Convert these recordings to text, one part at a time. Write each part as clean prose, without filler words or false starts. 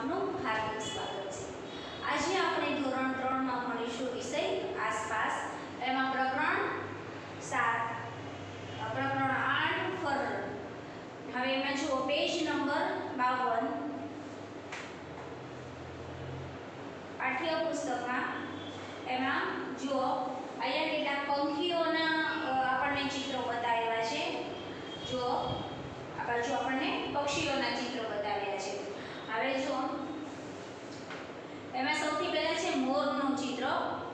આપનું હાર્દિક સ્વાગત છે। આજે આપણે ધોરણ 3 માં ભણીશું વિષય આસપાસ, એમાં પ્રકરણ 7, પ્રકરણ 8 ફર। હવે એમાં જુઓ પેજ નંબર 52 પાઠ્ય પુસ્તકમાં। એમાં જુઓ અહીંયા કેટલાક પંખીઓના આપણને ચિત્રો બતાવ્યા છે। જો આ બાજુ આપણને પક્ષીઓના ચિત્રો બતાવ્યા છે। હવે જો એમાં સૌથી પહેલા છે મોરનું ચિત્ર।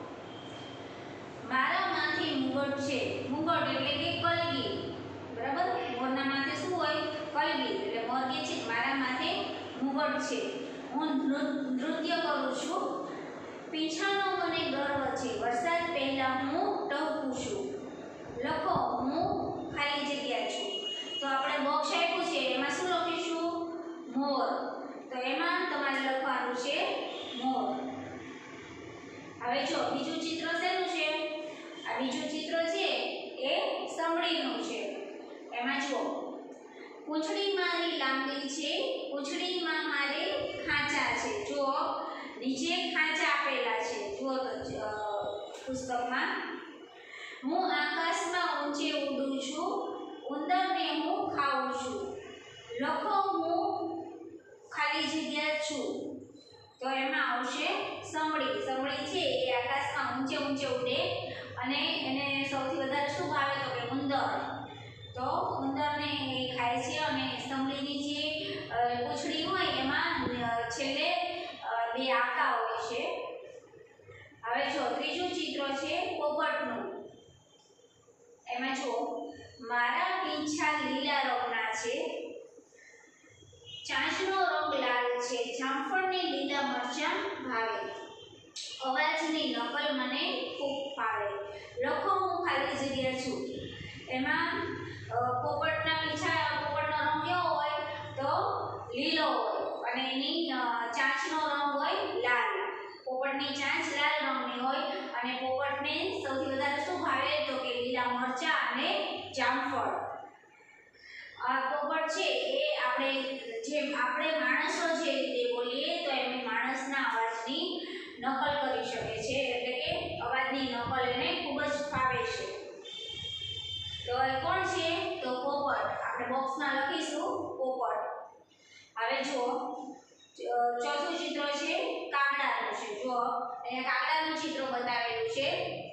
મારા માથે મુગટ છે, મુગટ એટલે કે કલગી, બરાબર। મોરના માથે શું હોય? કલગી, એટલે મોર કહે છે મારા માથે મુગટ છે, હું નૃત્ય કરું છું, પીછાનો મને ગર્વ છે, વરસાદ પહેલા હું ટહું છું, લખો હું ખાલી જગ્યા છું। તો આપણે બોક્સ આપ્યું છે, એમાં શું લખીશું? મોર। તો એમાં તમારે લખવાનું છે મોર। હવે જો બીજું ચિત્ર શેનું છે? આ બીજું ચિત્ર છે એ સમડીનું છે। એમાં જુઓ પૂંછડી મારી લાંબી છે, પૂંછડીમાં મારે ખાંચા છે। જો નીચે ખાંચા આપેલા છે, જુઓ તો પુસ્તકમાં। હું આકાશમાં ઊંચે ઉડું છું, ઉંદરને હું ખાઉં છું, લખો હું ખાલી જગ્યા છું। તો એમાં આવશે સમડી। સમડી છે એ આકાશમાં ઊંચે ઊંચે ઉડે અને એને સૌથી વધારે શું ભાવે? તો કે ઉંદર। તો ઉંદરને એ ખાય છે અને સમડીની જે પૂંછડી હોય એમાં છેલ્લે બે આંકા હોય છે। હવે જો ત્રીજું ચિત્ર છે પોપટનું। એમાં જો મારા પીંછા લીલા રંગના છે, ચાંચનો રંગ લાલ છે, જામફળની લીલા મરચાં ભાવે, અવાજની નકલ મને ખૂબ ફાવે, લખો હું ખાલી જગ્યા છું। એમાં પોપટના પીંછા, પોપટનો રંગ કેવો હોય? તો લીલો હોય અને એની ચાંચનો રંગ હોય લાલ। પોપટની ચાંચ લાલ રંગની હોય અને પોપટને સૌથી વધારે શું ભાવે? તો કે લીલા મરચાં અને જામફળ। આ પોપટ છે એ આપણે માણસો જે રીતે બોલીએ તો એમની માણસના અવાજની નકલ કરી શકે છે, એટલે કે અવાજની નકલ એને ખૂબ જ ફાવે છે। તો એ કોણ છે? તો પોપટ। આપણે બોક્સમાં લખીશું પોપટ। હવે જુઓ ચોથું ચિત્ર છે કાગડાનું છે। જુઓ અહીંયા કાગડાનું ચિત્ર બતાવેલું છે।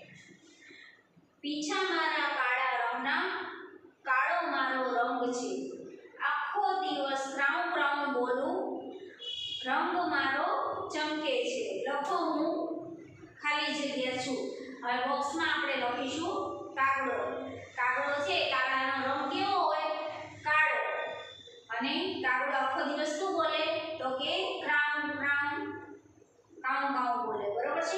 પીછા મારા કાળા રંગના, કાળો મારો રંગ છે, આખો દિવસ ક્રાઉ ક્રાઉ બોલું, રંગ મારો ચમકે છે, લખો હું ખાલી જગ્યા છું। હવે બોક્સમાં આપણે લખીશું કાગડો। કાગડો છે, કાગડાનો રંગ કેવો હોય? કાળો, અને કાગડો આખો દિવસ શું બોલે? તો કે ક્રાઉ ક્રાઉ કાઉ કાઉ બોલે, બરોબર છે।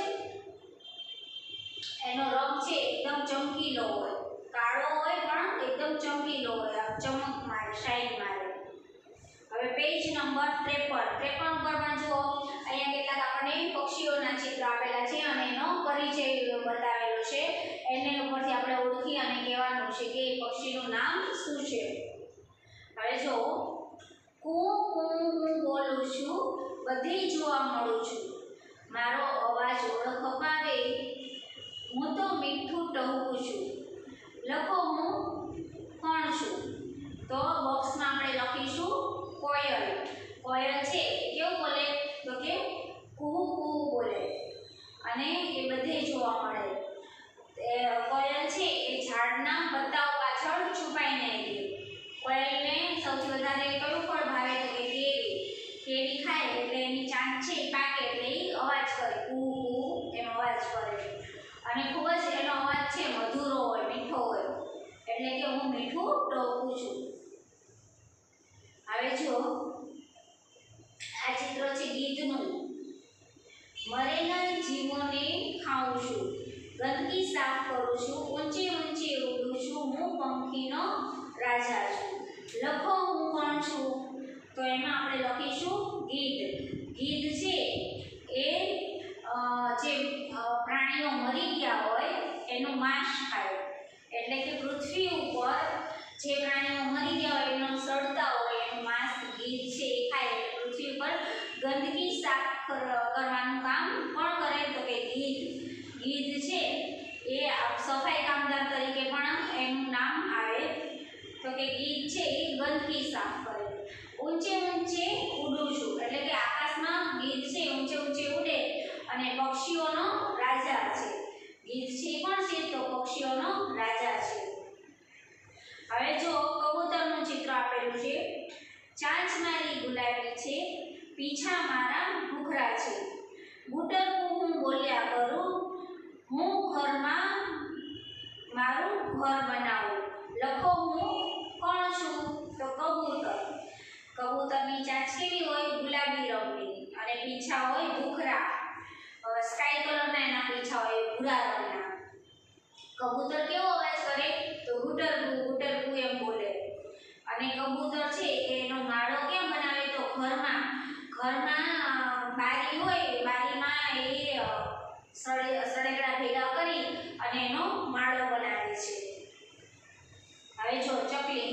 એનો રંગ છે એકદમ ચમકીલો હોય, કાળો હોય પણ એકદમ ચમકીલો હોય, આ ચમક મારે, શાઇન મારે। હવે પેજ નંબર 53 ઉપરમાં જુઓ અહીંયા કેટલાક આપણને પક્ષીઓના ચિત્ર આપેલા છે અને એનો પરિચય બતાવેલો છે। એને ઉપરથી આપણે ઓળખી અને કહેવાનું છે કે એ પક્ષીનું નામ શું છે। હવે જો કૂ કૂ હું બોલું છું, બધે જોવા મળું છું, મારો અવાજ ઓળખ અપાવે, હું તો મીઠું ટહું છું, લખો હું કોણ છું? તો બોક્સમાં આપણે લખીશું કોયલ। કોયલ છે એ કેવું બોલે? તો કે કૂ કૂ બોલે અને એ બધે જોવા મળે। કોયલ છે એ ઝાડના પત્તાઓ પાછળ છુપાઈને રહે। કોયલને સૌથી વધારે કયું ફળ ભાવે? તો કે કેરી। કેરી ખાય એટલે એની ચાંચ છે એ પાકે એટલે એ અવાજ કરે, કૂ કૂ એમ અવાજ કરે અને ખૂબ જ એનો અવાજ છે મધુરો હોય, મીઠો હોય, એટલે કે હું મીઠું ટહું છું। હવે જો આ ચિત્ર છે ગીધનું। મરેલા જીવોને ખાઉં છું, ગંદકી સાફ કરું છું, ઊંચે ઊંચે ઉડું છું, હું પંખીનો રાજા છું, લખો હું કોણ છું? તો એમાં આપણે લખીશું ગીધ। ગીધ છે એ જે પ્રાણીઓ મરી ગયા હોય એનું માંસ ખાય, એટલે કે પૃથ્વી ઉપર જે પ્રાણીઓ મરી ગયા હોય એનો સડતા હોય એનું માંસ ગીધ છે એ ખાય, એટલે પૃથ્વી પર ગંદકી સાફ કરવાનું કામ કોણ કરે તો કે ગીધ. ગીધ છે એ સફાઈ કામદાર તરીકે પણ એનું નામ આવે. તો કે ગીધ છે એ ગંદકી સાફ કરે. ઊંચે ઊંચે ઉડું છું એટલે કે આકાશમાં ગીધ છે ઊંચે ઊંચે ઉડે અને પક્ષીઓનો રાજા છે. ગીધ છે કોણ છે તો પક્ષીઓનો રાજા છે. હવે જો કબૂતરનું ચિત્ર આપેલું છે. ચાંચ મારી ગુલાબી છે, પીછા મારા ભૂખરા છે. બુટરકું હું બોલ્યા કરું, હું ઘરમાં મારું ઘર બનાવું. લખો હું કોણ છું તો કબૂતર. કબૂતરની ચાંચ કેવી હોય ગુલાબી રંગની અને પીછા હોય ભૂખરા, સ્કાય કલરના એના પીછા હોય ભૂરા રંગના. કબૂતર કેવો અવાજ કરે તો ગુટરગુ ગુટરગુ એમ બોલે. અને કબૂતર છે એનો માળો કેમ બનાવે તો ઘરમાં બારી હોય બારીમાં એ સળેગડા ભેગા કરી અને એનો માળો બનાવે છે. હવે જો ચકલી.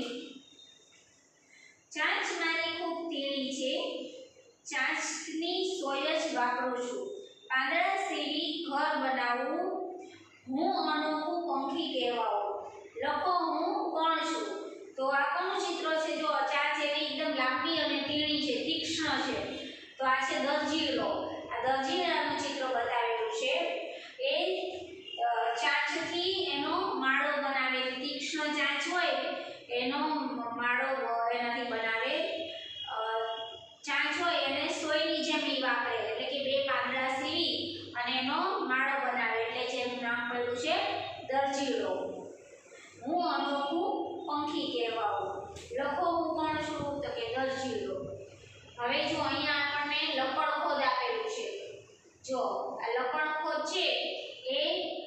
ચાંચ મારી ખૂબ તીણી છે, ચાંચની સોય જ વાપરું છું. પાંદડા સીવી ઘર બનાવું, હું અનોખું પંખી કહેવાઉં. લખો હું કોણ છું તો આ કોનું ચિત્ર છે જો ચાંચ એવી એકદમ લાંબી અને તીણી છે, તીક્ષ્ણ છે. તો આ છે દરજીલો. આ દરજીલાનું ચિત્ર બતાવેલું છે. એ ચાંચથી એનો માળો બનાવે. તીક્ષ્ણ ચાંચ હોય એનો માળો એનાથી બનાવે. ચાંચ હોય એને સોયની જેમ વાપરે એટલે કે બે પાંદડા સીવી અને એનો માળો બનાવે એટલે જેનું નામ પડ્યું છે દરજીલો. હું અનોખું પંખી કહેવાઉં. લખો હું કોણ છું તો કે દરજીલો. હવે જો અહીંયા આપણને લકડખોદ આપેલું છે. જો આ લકડખોદ છે એ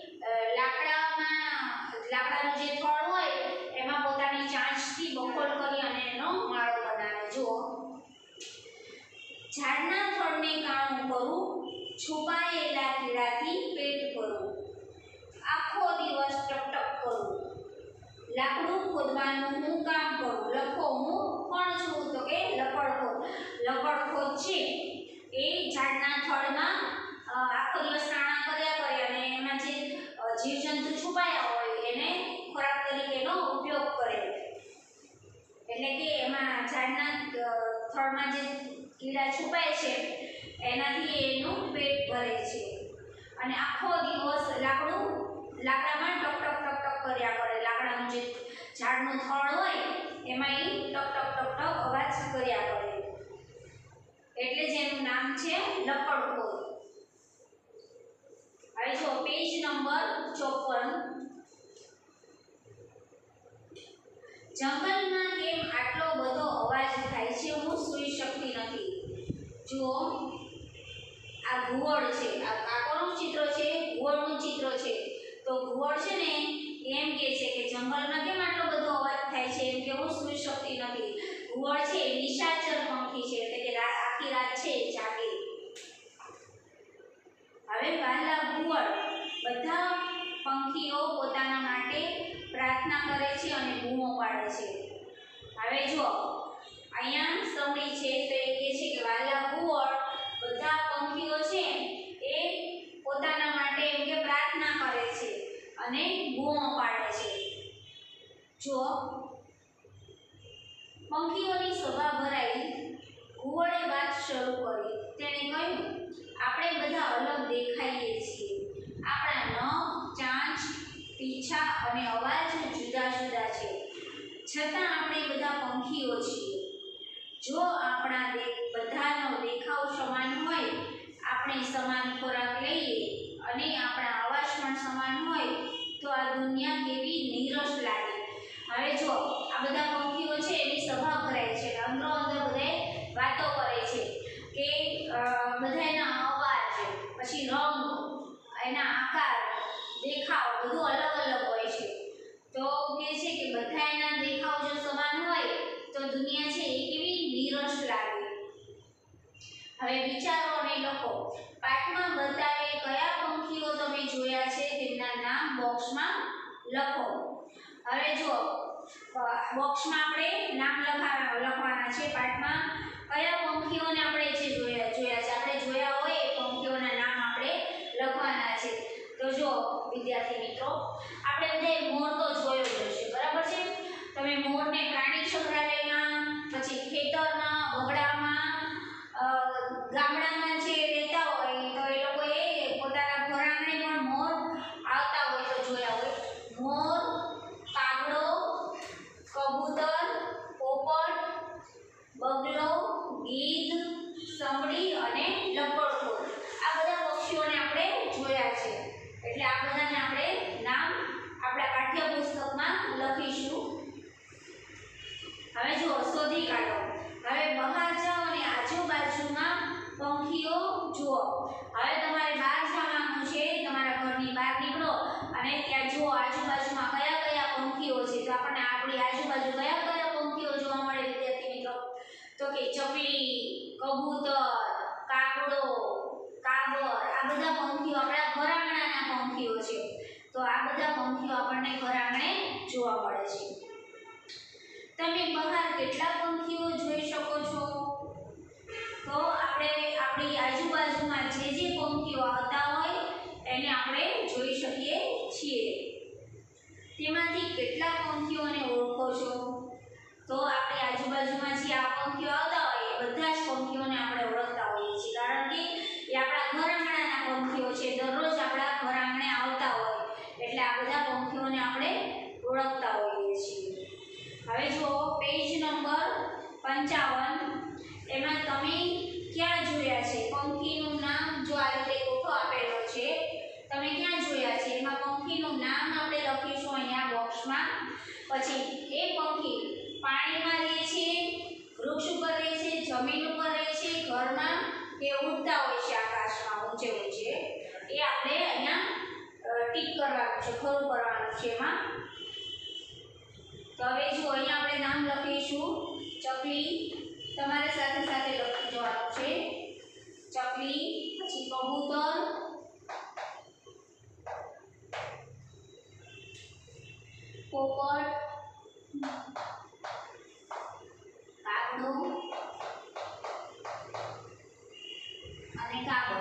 લાકડાનું જે થડ હોય એમાં પોતાની ચાંચથી બખોલ કરી અને એનો માળો બનાવે. જો ઝાડના થડને કાણું કરું, છુપાયેલા કીડાથી પેટ ભરું. આખો દિવસ ટકટક કરું, લાકડું ખોદવાનું હું કામ કરું. લખો હું કોણ છું તો કે લકડખોદ. લકડખોદ છે એ ઝાડના થડમાં આખો દિવસ કાણા કર્યા કરે અને એમાં જે જીવજંતુ છુપાયા હોય એને ખોરાક તરીકેનો ઉપયોગ કરે. એટલે કે એમાં ઝાડના થડમાં જે કીડા છુપાય છે એનાથી એનું પેટ ભરે છે. અને આખો દિવસ લાકડામાં ટક ટક ટક ટક કર્યા કરે. લાકડાનું જે ઝાડનું થડ હોય એમાં એ ટક ટક ટક ટક અવાજ કર્યા કરે એટલે જ એનું નામ છે લકડખોદ. હવે જો પેજ નંબર 54. જંગલમાં કેમ આટલો બધો અવાજ થાય છે, હું સૂઈ શકતી નથી. જુઓ આ ઘુવડ છે. આ કોનું ચિત્ર છે ઘુવડનું ચિત્ર છે. તો ઘુવડ છે ને એમ કહે છે કે જંગલમાં કેમ આટલો બધો અવાજ થાય છે એમ કે હું સૂઈ શકતી નથી. ઘુવડ છે નિશાચર પંખી છે એટલે કે આખી રાત છે જાગે. હવે વહાલા ઘુવડ. બધા પંખીઓ પોતાના માટે પ્રાર્થના કરે છે અને બૂમો પાડે છે. હવે જો અહીંયા સમડી છે તો એ કહે છે કે વહાલા ઘુવડ બધા પંખીઓ છે એ પોતાના માટે એમ કે પ્રાર્થના કરે છે અને બૂમો પાડે છે. જો પંખીઓની સભા ભરાઈ, ઘુવડે વાત શરૂ કરી. તેણે કહ્યું આપણે બધા અલગ દેખાઈએ છીએ. આપણા નખ, ચાંચ, પીછા અને અવાજ જુદા જુદા છે, છતાં આપણે બધા પંખીઓ છીએ. જો આપણા બધાનો દેખાવ સમાન હોય, આપણે સમાન ખોરાક લઈએ અને આપણા અવાજ પણ સમાન હોય તો આ દુનિયા કેવી નીરસ લાગે. હવે જો આ બધા પંખીઓ છે એની સભા ભરાય છે. અંદરો અંદર બધા વાતો કરે છે કે બધાના અવાજ, પછી રંગ, એના આકાર, દેખાવ બધું અલગ અલગ હોય છે. તો કહે છે કે બધા એના દેખાવ જો સમાન હોય તો દુનિયા છે એ કેવી નીરસ લાગે. હવે વિચારો અને લખો. પાઠમાં બતાવે કયા પંખીઓ તમે જોયા છે તેમના નામ બોક્સમાં લખો. હવે જો બોક્સમાં આપણે નામ લખવાના છે પાઠમાં કયા પંખીઓને આપણે જે જોયા છે આપણે જોયા હોય એ પંખીઓના નામ આપણે લખવાના છે. તો જો વિદ્યાર્થી મિત્રો આપણે બધાએ મોર તો જોયો જ હશે, બરાબર છે. તમે મોરને પ્રાણી સંગ્રહાલયમાં, પછી ખેતરમાં, વગડામાં, ગામડામાં જે રહેતા હોય તો એ લોકોએ પોતાના ઘર આંગણે પણ મોર આવતા હોય તો જોયા હોય. મોર, કાગડો, કબૂતર, પોપટ, બગલો, ગીધ, સમડી અને લપડખોર આ બધા પક્ષીઓને આપણે જોયા છે. એટલે આ બધાને આપણે નામ આપણા પાઠ્યપુસ્તકમાં લખીશું. હવે જો શોધી કાઢો. હવે બહાર જાઓ અને આજુબાજુમાં પંખીઓ જુઓ. હવે તમારે બહાર જવાનું છે, તમારા ઘરની બહાર નીકળો અને ત્યાં જુઓ આજુબાજુમાં કયા કયા પંખીઓ છે. તો આપણને આપણી આજુબાજુ કયા કયા પંખીઓ જોવા મળે વિદ્યાર્થી મિત્રો? તો કે ચકલી, કબૂતર, કાગડો, કાબર આ બધા પંખીઓ આપણા ઘર આંગણાના પંખીઓ છે. તો આ બધા પંખીઓ આપણને ઘર આંગણે જોવા મળે છે. તમે બહાર કેટલા પંખીઓ જોઈ શકો છો? તો આપણે આપણી આજુબાજુમાં જે પંખીઓ આવતા હોય એને આપણે જોઈ શકીએ છીએ. તેમાંથી કેટલા પંખીઓને ઓળખો છો? તો આપણી આજુબાજુમાં જે આ પંખીઓ આવતા હોય એ બધા જ પંખીઓને આપણે ઓળખતા હોઈએ છીએ, કારણ કે એ આપણા ઘર આંગણાના પંખીઓ છે. દરરોજ આપણા ઘર આંગણે આવતા હોય એટલે આ બધા પંખીઓને આપણે ઓળખતા હોઈએ છીએ. હવે જો પેજ નંબર 55 એમાં તમે ક્યાં જોયા છે પંખીનું નામ? જો આ રીતે ગોઠો આપેલો છે, તમે ક્યાં જોયા છે? એમાં પંખીનું નામ આપણે લખીશું અહીંયા બોક્સમાં. પછી એ પંખી પાણીમાં રહે છે, વૃક્ષ ઉપર રહે છે, જમીન ઉપર રહે છે, ઘરમાં કે ઉડતા હોય છે આકાશમાં ઊંચે ઊંચે, એ આપણે અહીંયા ટીક કરવાનું છે, ખરું કરવાનું છે એમાં. તો હવે જો અહીંયા આપણે નામ લખીશું ચકલી, તમારે સાથે સાથે લખી જવાનું છે ચકલી, પછી કબૂતર, પોપટ, કાગડો અને કાબર.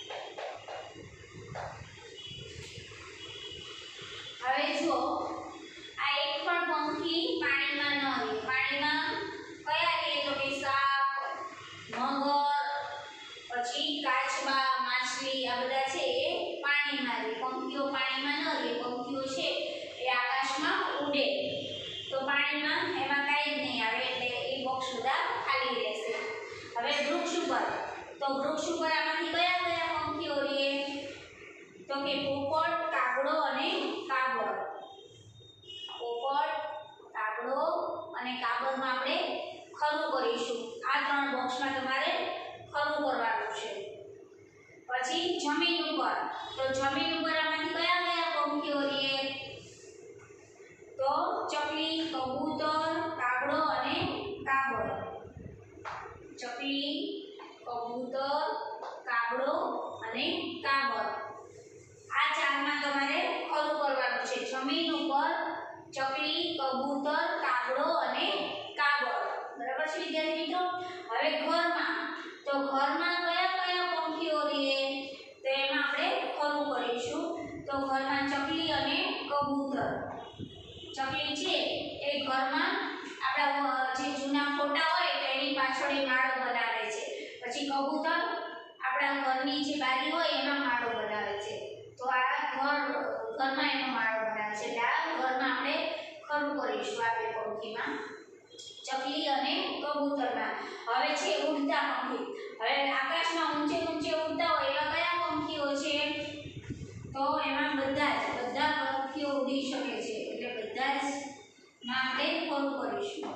હવે જો આ એક પણ પંખી પાણીમાં ન રહે. પાણીમાં કયા રહે? તો કે સાપ, મગર, પછી કાચબા, માછલી આ બધા છે એ પાણીમાં રહે. પંખીઓ પાણીમાં ન રહે. પંખીઓ છે એ આકાશમાં ઉડે. તો પાણીમાં એમાં કાંઈ જ નહીં આવે એટલે એ બોક્સ બધા ખાલી રહેશે. હવે વૃક્ષ ઉપર, તો વૃક્ષ ઉપર આમાંથી કયા કયા પંખીઓ રહે? તો કે પોપટ, કાગડો અને કાબર. પોપટ, કાગડો અને કાબરમાં આપણે ખરું કરીશું. આ ત્રણ બોક્સમાં તમારે ખરું કરવાનું છે. પછી જમીન ઉપર, તો જમીન ઉપર આમાંથી કયા કયા પંખીઓ રહે? તો ચકલી, કબૂતર, કાગડો અને કાબર. ચકલી, કબૂતર, કાગડો અને કાબર. આ ચારમાં તમારે ખરું કરવાનું છે. જમીન ઉપર ચકલી, કબૂતર, કાગડો અને કાબર. બરાબર છે વિદ્યાર્થી મિત્રો? હવે ઘરમાં, તો ઘરમાં કયા કયા પંખીઓ રહે? તો એમાં આપણે ખરું કરીશું. તો ઘરમાં ચકલી અને કબૂતર. ચકલી છે એ ઘરમાં આપણા જે જૂના ફોટા હોય તો એની પાછળ એ માળો બનાવે છે. પછી કબૂતર આપણા ઘરની જે બારી હોય એમાં માળો બનાવે છે. તો આ ઘરમાં એનો માળો બનાવે છે. એટલે આ ઘરમાં આપણે ખરું કરીશું આ બે પંખીમાં, ચકલી અને કબૂતરમાં. હવે છે ઉડતા પંખી. હવે આકાશમાં ઊંચે ઊંચે ઉડતા હોય એવા કયા પંખીઓ છે? તો એમાં બધા પંખીઓ ઉડી શકે છે. એટલે બધા જ માં આપણે ખરું કરીશું.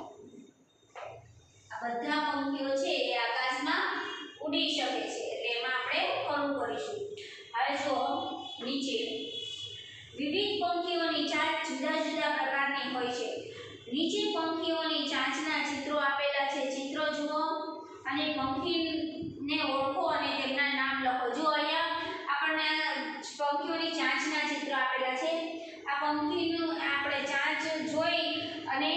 આ બધા પંખીઓ છે એ આકાશમાં ઉડી શકે છે એટલે એમાં આપણે ખરું કરીશું. હવે જો નીચે વિવિધ પંખીઓની ચાંચ જુદા જુદા પ્રકારની હોય છે. નીચે પંખીઓની ચાંચના ચિત્રો આપેલા છે. ચિત્રો જુઓ અને પંખીને ઓળખો અને તેમના નામ લખો. જો અહીંયા આપણને પંખીઓની ચાંચના ચિત્ર આપેલા છે. આ પંખીનું આપણે ચાંચ જોઈ અને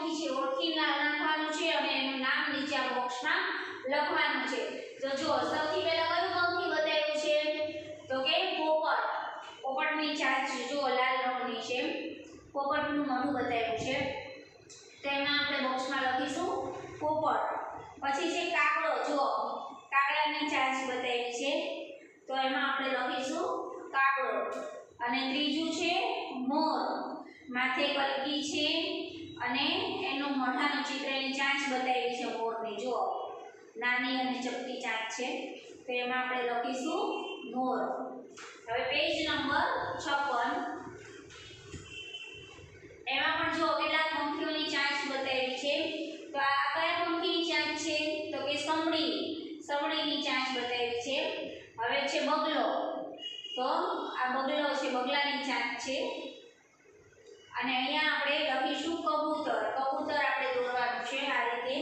પંખી છે ઓળખી નાખવાનું છે અને એનું નામ નીચે આ બોક્સમાં લખવાનું છે. તો જો સૌથી પહેલા કયું પંખી બતાવ્યું છે તો કે પોપટ. પોપટની ચાંચ જો લાલ રંગની છે. પોપટનું મોઢું બતાવ્યું છે. તો એમાં આપણે બોક્સમાં લખીશું પોપટ. પછી છે કાગડો. જો કાગડાની ચાંચ બતાવી છે તો એમાં આપણે લખીશું કાગડો. અને ત્રીજું છે મોર. માથે કલકી છે અને એનું મોઢાનું ચિત્રની ચાંચ બતાવી છે મોરની. જો નાની અને ચપટી ચાંચ છે તો એમાં આપણે લખીશું મોર. હવે પેજ નંબર 56 એમાં પણ જો કેટલાક પંખીઓની ચાંચ બતાવી છે. તો આ કયા પંખીની ચાંચ છે તો કે સમડી. સમડીની ચાંચ બતાવી છે. હવે છે બગલો. તો આ બગલો છે બગલાની ચાંચ છે. અને અહીંયા આપણે લખીશું કબૂતર. કબૂતર આપણે દોરવાનું છે આ રીતે.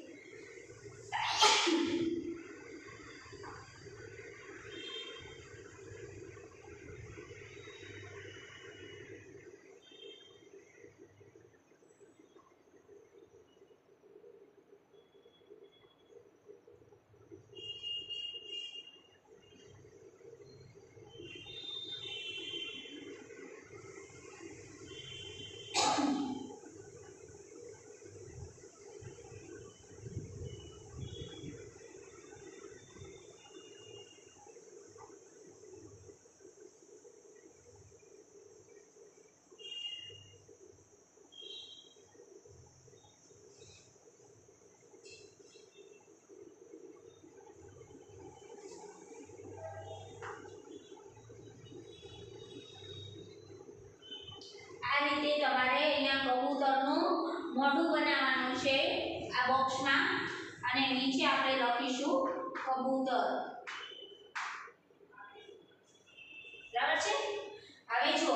આ રીતે તમારે અહીંયા કબૂતરનું મોઢું બનાવવાનું છે આ બોક્સમાં અને નીચે આપણે લખીશું કબૂતર. બરાબર છે. હવે જો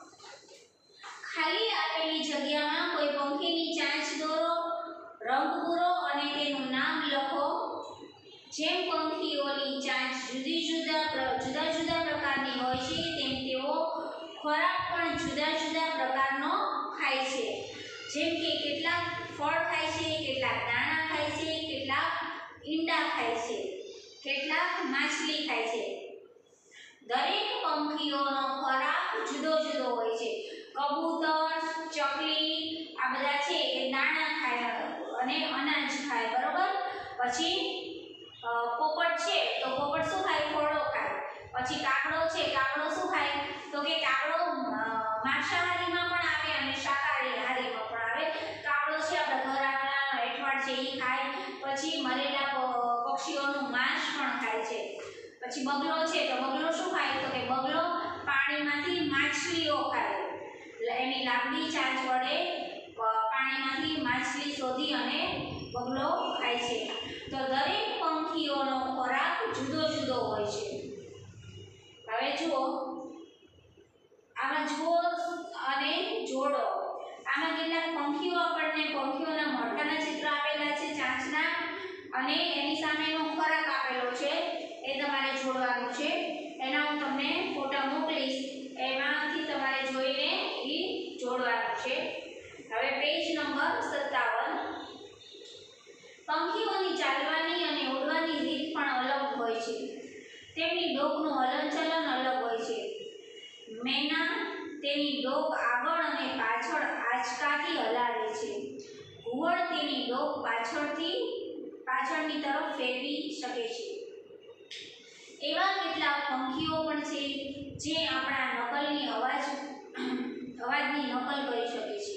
ખાલી આપેલી જગ્યામાં કોઈ પંખીની ચાંચ દોરો, રંગ પૂરો અને તેનું નામ લખો. જેમ પંખીઓની ચાંચ જુદા જુદા પ્રકારની હોય છે તેમ તેઓ ખોરાક પણ જુદા જુદા પ્રકારનો ખાય છે. જેમ કે કેટલાક ફળ ખાય છે, કેટલાક દાણા ખાય છે, કેટલાક ઈંડા ખાય છે, કેટલાક માછલી ખાય છે. દરેક પંખીઓનો ખોરાક જુદો જુદો હોય છે. કબૂતર, ચકલી આ બધા છે એ દાણા ખાય અને અનાજ ખાય. બરોબર. પછી પોપટ છે તો પોપટ શું ખાય? ફળો ખાય. પછી કાગડો છે, કાગડો શું ખાય તો કે કાગડો માંસાહારીમાં પણ આવે અને શાકાહારીમાં પણ આવે. કાગડો છે આપણા ઘર આંગણાનો એઠવાડ છે એ ખાય. પછી મરેલા પક્ષીઓનું માંસ પણ ખાય છે. પછી બગલો છે તો બગલો શું ખાય તો કે બગલો પાણીમાંથી માછલીઓ ખાય. એની લાંબી ચાંચ વડે પાણીમાંથી માછલી શોધી અને બગલો ખાય છે. તો દરેક પંખીઓનો ખોરાક જુદો જુદો હોય છે. હવે જુઓ આમાં જુઓ અને જોડો. આમાં કેટલાક પંખીઓ આપણને પંખીઓના મોઢાના ચિત્ર આપેલા છે ચાંચના અને એની સામેનો ખોરાક આપેલો છે એ તમારે જોડવાનું છે. એના હું તમને ફોટા મોકલીશ એમાંથી તમારે જોઈને એ જોડવાનું છે. હવે પેજ નંબર 57 પંખીઓની ચાલવાની અને ઉડવાની રીત પણ અલગ હોય છે. તેમની ડોકનું હલનચલન અલગ હોય છે. મેના તેની ડોક આગળ અને પાછળ આંચકાથી હલાવે છે. ઘુવડ તેની ડોક પાછળની તરફ ફેરવી શકે છે. એવા કેટલાક પંખીઓ પણ છે જે આપણા નકલની અવાજની નકલ કરી શકે છે.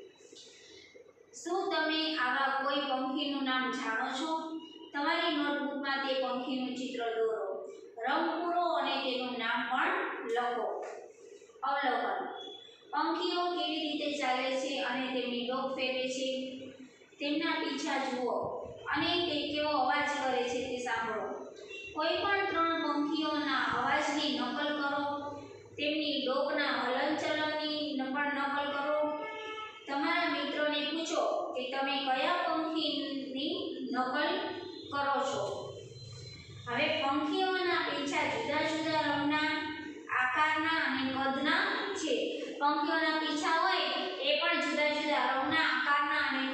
શું તમે આવા કોઈ પંખીનું નામ જાણો છો? તમારી નોટબુકમાં તે પંખીનું ચિત્ર દોરો, રંગ પૂરો અને તેનું નામ પણ લખો. અવલોકન. પંખીઓ કેવી રીતે ચાલે છે અને તેમની ડોક ફેરવે છે તેમના પીછા જુઓ અને તે કેવો અવાજ કરે છે તે સાંભળો. કોઈ પણ 3 પંખીઓના અવાજની નકલ કરો. તેમની ડોકના હલનચલનની પણ નકલ કરો. તમારા મિત્રોને પૂછો કે તમે કયા પંખીની નકલ કરો છો. હવે પંખીઓના પીછા જુદા જુદા રંગના, આકારના અને કદના છે. પંખીઓના પીછા હોય એ પણ જુદા જુદા રંગના, આકારના અને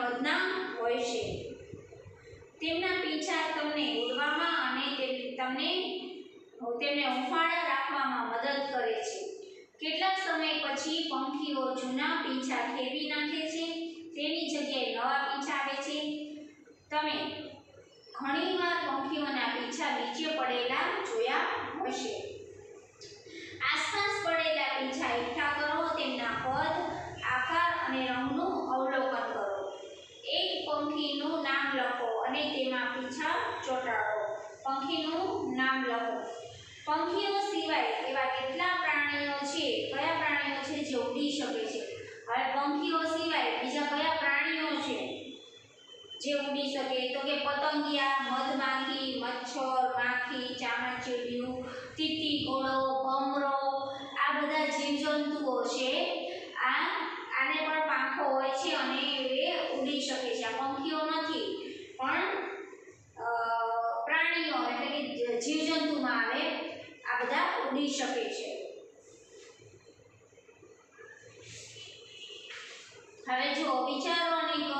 હોય છે. તેમના પીંછા તમને ઉડવામાં અને તેમને હૂંફાળા રાખવામાં મદદ કરે છે. કેટલાક સમય પછી પંખીઓ જૂના પીંછા ખેંચી નાખે છે. તેની જગ્યાએ નવા પીંછા આવે છે. તમે ઘણીવાર પંખીઓના પીંછા નીચે પડેલા જોયા હશે. આસપાસ પડેલા પીંછા એકઠા કરો. તેમના કદ, આકાર અને રંગનું અવલોકન કરો. એક પંખીનું નામ લખો અને તેમાં પીંછા ચોંટાડો. પંખીનું નામ લખો. પંખીઓ સિવાય એવા કેટલા પ્રાણીઓ છે? કયા પ્રાણીઓ છે જે ઉડી શકે છે? હવે પંખીઓ સિવાય બીજા કયા પ્રાણીઓ છે જે ઉડી શકે? તો કે પતંગિયા, મધમાખી, મચ્છર, માખી, ચામાચીડિયું, તીતી ઘોડો, ભમરો, આ બધા જીવજંતુઓ છે. આને પણ પાંખો હોય છે અને એ ઉડી શકે છે. આ પંખીઓ નથી પણ પ્રાણીઓ એટલે કે જીવજંતુમાં આવે. આ બધા ઉડી શકે છે. હવે જો વિચારો અને કહો,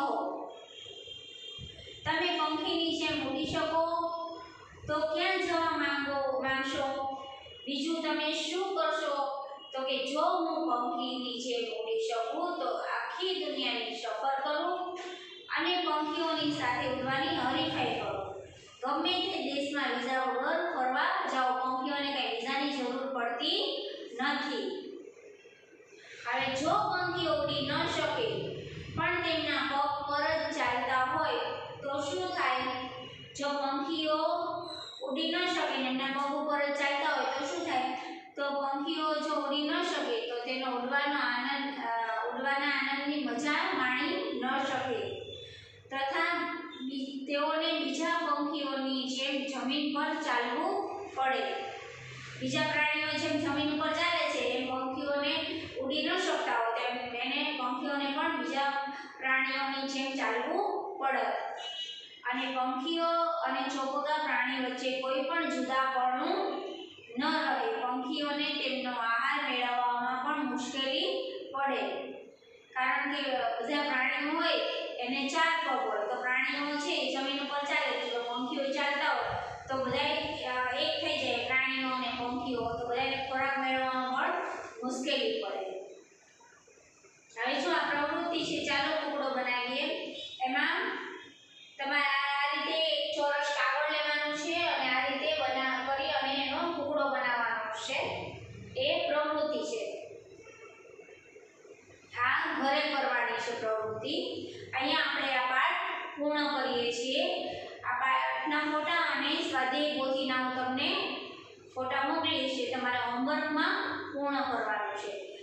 તમે પંખીની જેમ ઉડી શકો તો ક્યાં જવા માંગશો? બીજું તમે શું કરશો? તો કે જો હું પંખીની જેમ ઉડી શકું તો આખી દુનિયાની સફર કરું અને પંખીઓની સાથે ઉડવાની હરીફાઈ કરું. ગમે તે દેશમાં વિઝા વગર ફરવા જાઓ. પંખીઓને કઈ વિઝાની જરૂર પડતી નથી. હવે જો પંખીઓ ઉડી ન શકે પણ તેમના પગ પર જ ચાલતા હોય તો શું થાય? જો પંખીઓ ઉડી ન શકે ને એમના પગ ઉપર જ ચાલતા હોય તો શું થાય? તો પંખીઓ જો ઉડી ન શકે તો તેનો ઉડવાના આનંદની મજા માણી ન શકે તથા તેઓને બીજા પંખીઓની જેમ જમીન પર ચાલવું પડે. બીજા પ્રાણીઓ જેમ જમીન ઉપર ચાલે છે એમ પંખીઓને ઉડી ન શકતા હોય તેમ પંખીઓને પણ બીજા પ્રાણીઓની જેમ ચાલવું પડે. અને પંખીઓ અને ચોપગા પ્રાણી વચ્ચે કોઈ પણ જુદાપણું ન રહે. પંખીઓને તેમનો આહાર મેળવવામાં પણ મુશ્કેલી પડે. કારણ કે બધા પ્રાણીઓ હોય એને 4 પગ હોય તો પ્રાણીઓ છે જમીન ઉપર ચાલે તો પંખીઓ ચાલતા હોય તો બધા એક થઈ જાય. પ્રાણીઓ અને પંખીઓ તો બધાને ખોરાક મેળવવામાં પણ મુશ્કેલી પડે. હવે જો આ પ્રવૃત્તિ છે, ચાલો ટુકડો બનાવીએ. એમાં તમારે આ રીતે એક ચોરસ કાગળ લેવાનું છે અને આ રીતે કરી અને એનો ટુકડો બનાવવાનો છે. એ પ્રવૃત્તિ છે. આ ઘરે કરવાની છે પ્રવૃત્તિ. અહીંયા આપણે આ પાઠ પૂર્ણ કરીએ છીએ. આ પાઠના ફોટા અને સ્વાધ્યાય પોથીના હું તમને ફોટા મોકલીશ. તમારા હોમવર્કમાં પૂર્ણ કરવાનું છે.